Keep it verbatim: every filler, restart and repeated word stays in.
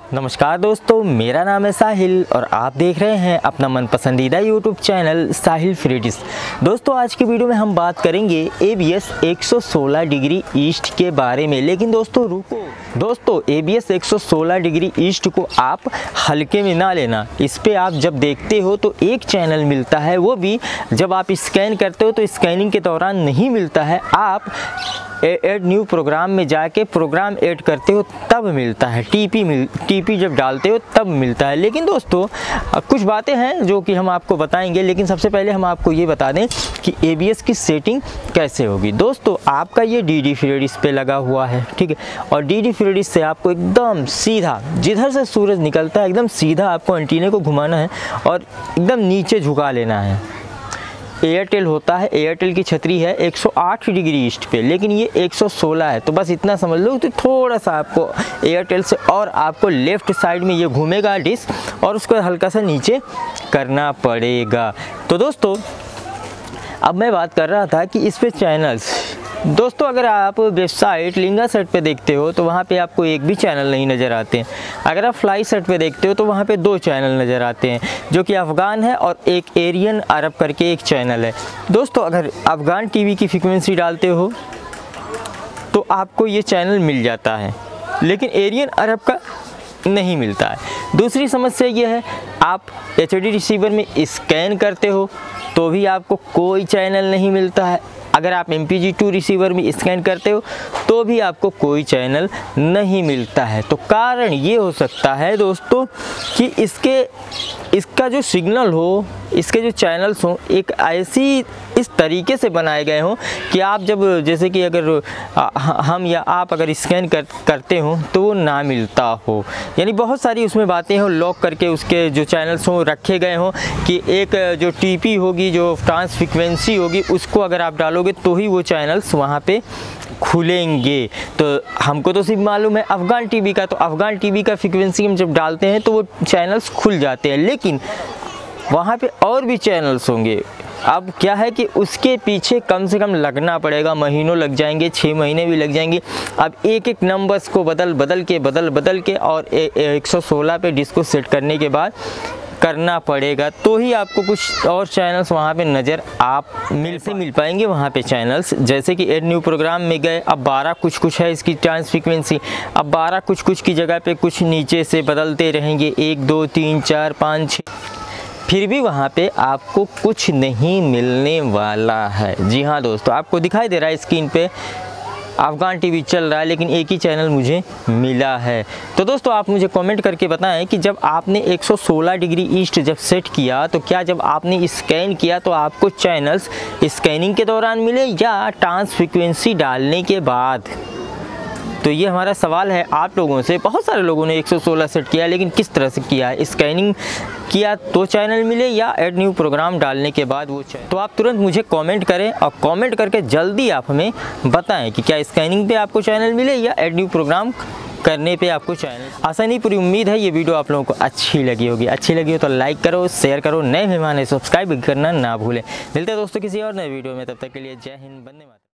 नमस्कार दोस्तों, मेरा नाम है साहिल और आप देख रहे हैं अपना मन पसंदीदा YouTube channel Sahil free dish. दोस्तों आज की वीडियो में हम बात करेंगे ए बी एस एक सौ सोलह डिग्री ईस्ट के बारे में। लेकिन दोस्तों रुको दोस्तों ए बी एस एक सौ सोलह डिग्री ईस्ट को आप हल्के में ना लेना। इस पे आप जब देखते हो तो एक चैनल मिलता है, वो भी जब आप स्कैन करते हो तो स्कैनिंग के दौरान नहीं मिलता है। आप ऐड न्यू प्रोग्राम में जाके प्रोग्राम ऐड करते हो तब मिलता है, टीपी मिल टीपी जब डालते हो तब मिलता है। लेकिन दोस्तों कुछ बातें हैं जो कि हम आपको बताएंगे, लेकिन सबसे पहले हम आपको ये बता दें कि ए बी एस की सेटिंग कैसे होगी। दोस्तों आपका ये डी डी फ्री डिश पे लगा हुआ है, ठीक है, और डी डी फ्री डिश से आपको एकदम सीधा जिधर से सूरज निकलता है एकदम सीधा आपको एंटीने को घुमाना है और एकदम नीचे झुका लेना है। एयरटेल होता है, एयरटेल की छतरी है एक सौ आठ डिग्री ईस्ट पे, लेकिन ये एक सौ सोलह है, तो बस इतना समझ लो। तो थोड़ा सा आपको एयरटेल से और आपको लेफ़्ट साइड में ये घूमेगा डिश और उसको हल्का सा नीचे करना पड़ेगा। तो दोस्तों अब मैं बात कर रहा था कि इस पे चैनल्स, दोस्तों अगर आप वेबसाइट लिंगा सेट पे देखते हो तो वहाँ पे आपको एक भी चैनल नहीं नज़र आते हैं। अगर आप फ्लाई सेट पे देखते हो तो वहाँ पे दो चैनल नज़र आते हैं, जो कि अफ़गान है और एक एरियन अरब करके एक चैनल है। दोस्तों अगर अफ़गान टीवी की फ्रीक्वेंसी डालते हो तो आपको ये चैनल मिल जाता है, लेकिन एरियन अरब का नहीं मिलता है। दूसरी समस्या ये है, आप एच डी रिसीवर में स्कैन करते हो तो भी आपको कोई चैनल नहीं मिलता है। अगर आप M P G two receiver में स्कैन करते हो तो भी आपको कोई चैनल नहीं मिलता है। तो कारण ये हो सकता है दोस्तों कि इसके इसका जो सिग्नल हो, इसके जो चैनल्स हों एक ऐसी इस तरीके से बनाए गए हों कि आप जब जैसे कि अगर हम या आप अगर स्कैन कर, करते हो तो वो ना मिलता हो। यानी बहुत सारी उसमें बातें हों, लॉक करके उसके जो चैनल्स हों रखे गए हों कि एक जो टी पी होगी, जो ट्रांस फ्रीक्वेंसी होगी, उसको अगर आप डालोगे तो ही वो चैनल्स वहाँ पे खुलेंगे। तो हमको तो सिर्फ मालूम है अफ़गान टीवी का, तो अफ़गान टीवी का फ्रीक्वेंसी हम जब डालते हैं तो वो चैनल्स खुल जाते हैं, लेकिन वहाँ पे और भी चैनल्स होंगे। अब क्या है कि उसके पीछे कम से कम लगना पड़ेगा, महीनों लग जाएंगे, छः महीने भी लग जाएंगे। अब एक एक नंबर्स को बदल बदल के बदल बदल के और एक सौ सोलह पे डिस्क को सेट करने के बाद करना पड़ेगा, तो ही आपको कुछ और चैनल्स वहाँ पे नज़र आप मिल से मिल पाएंगे वहाँ पे चैनल्स। जैसे कि एड न्यू प्रोग्राम में गए, अब बारह कुछ कुछ है इसकी ट्रांस फ्रीक्वेंसी, अब बारह कुछ कुछ की जगह पे कुछ नीचे से बदलते रहेंगे, एक दो तीन चार पाँच छः, फिर भी वहाँ पे आपको कुछ नहीं मिलने वाला है। जी हाँ दोस्तों, आपको दिखाई दे रहा है स्क्रीन पे अफ़गान टीवी चल रहा है, लेकिन एक ही चैनल मुझे मिला है। तो दोस्तों आप मुझे कमेंट करके बताएं कि जब आपने एक सौ सोलह डिग्री ईस्ट जब सेट किया तो क्या जब आपने स्कैन किया तो आपको चैनल्स स्कैनिंग के दौरान मिले या ट्रांस फ्रीक्वेंसी डालने के बाद? तो ये हमारा सवाल है आप लोगों से। बहुत सारे लोगों ने एक सौ सोलह सेट किया, लेकिन किस तरह से किया है? स्कैनिंग किया तो चैनल मिले या एड न्यू प्रोग्राम डालने के बाद वो चैनल? तो आप तुरंत मुझे कमेंट करें और कमेंट करके जल्दी आप हमें बताएं कि क्या स्कैनिंग पे आपको चैनल मिले या एड न्यू प्रोग्राम करने पे आपको चैनल। आसानी पूरी उम्मीद है ये वीडियो आप लोगों को अच्छी लगी होगी। अच्छी लगी हो तो लाइक करो, शेयर करो, नए मेहमान है सब्सक्राइब करना ना भूलें। मिलते हैं दोस्तों किसी और नए वीडियो में, तब तक के लिए जय हिंद, वंदे मातरम।